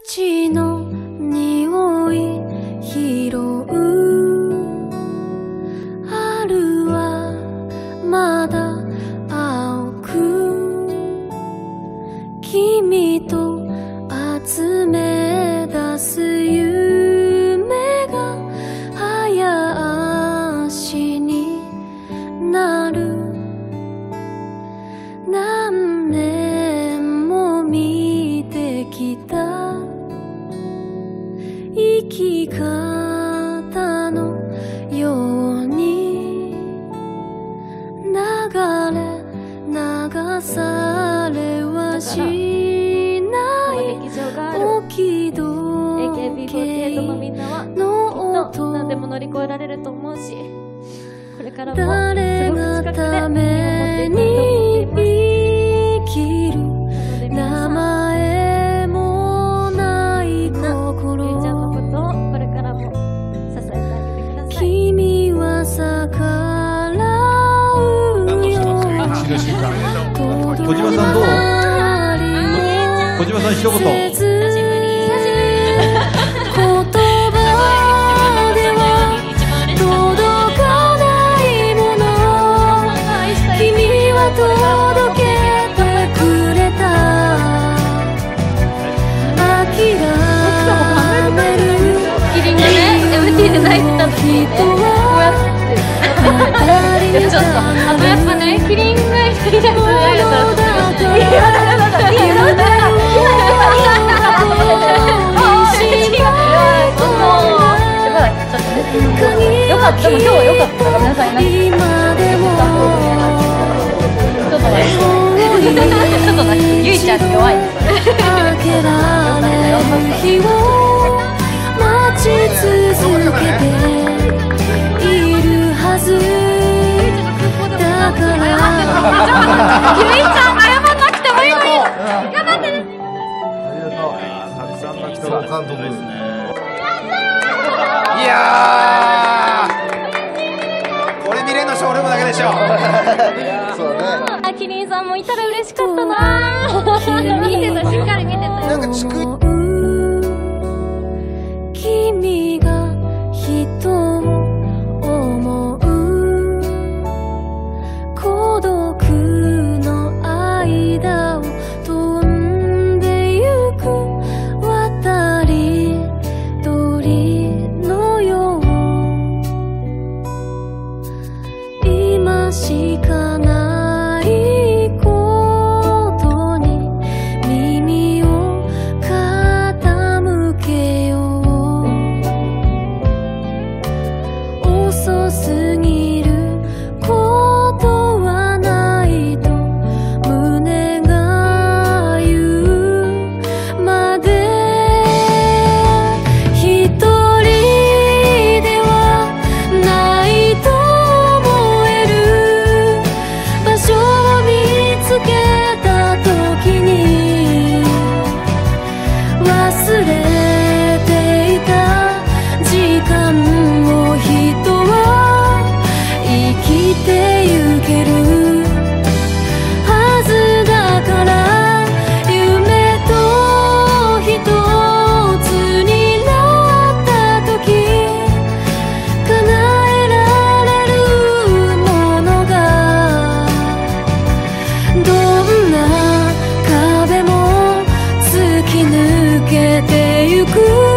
土の匂い拾う。春はまだ青く、君と集め出す夢が早足になる。何年も見てきた生き方のように流されはしない置き時計の音。 何でも乗り越えられると思うし、これからも誰がために生きる。名前もない心。 ゆいちゃんのことをこれからも支えてあげてください。 君は逆らうよ。 小島さんどう？小島さん一言。 ちょっとあとやっぱね、キリンが一人でやるとよかった、でも今日はよかった。ごめんなさいね。ちょっとね、ゆいちゃん弱い。ゆいちゃん謝んなくてもいいのに。頑張ってね。 ありがとう。たくさんの人が監督ですね。 いやー、これ見れんのショールームだけでしょ。 そうね。 キリンさんもいたら嬉しかったな。見てた、しっかり見てた。 なんかチクッ。 君が人を思う。孤独の間を飛んでゆく渡り鳥のよう。今しかないことに耳を傾けよう。遅すぎることはないと胸が言うまで。一人ではないと思える場所を見つけた時に忘れていた時間を人は生きてゆけるはずだから。夢と一つになった時叶えられるものがどんな壁も突き抜けてゆく。